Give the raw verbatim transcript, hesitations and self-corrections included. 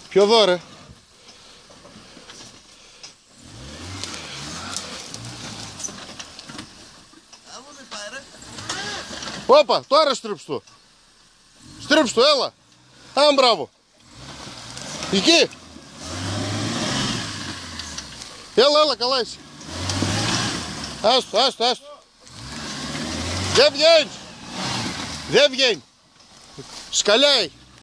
Ποιο δω ρε? Όπα, τώρα στρίψ' το. Στρίψ' το, έλα. Α, μπράβο. Εκεί. Έλα, έλα, καλά είσαι. Άστο, άστο, άστο. Δεν βγαίνει. Δεν βγαίνει. Σκαλιάει.